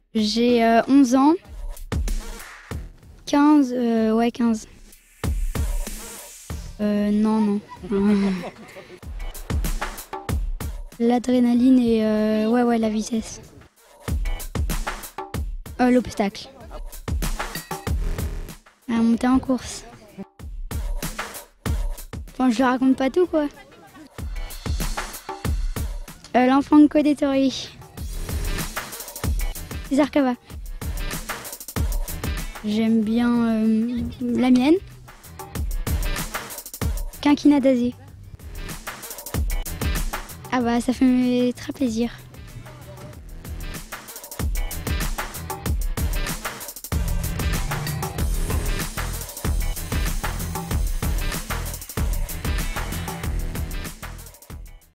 J'ai 11 ans. 15, ouais 15. Non, non. L'adrénaline et ouais, la vitesse. L'obstacle. La montée en course. Enfin, je raconte pas tout, quoi. L'enfant de Codétori. César Cava. J'aime bien la mienne. Quinquina d'Azé. Ah bah ça fait très plaisir.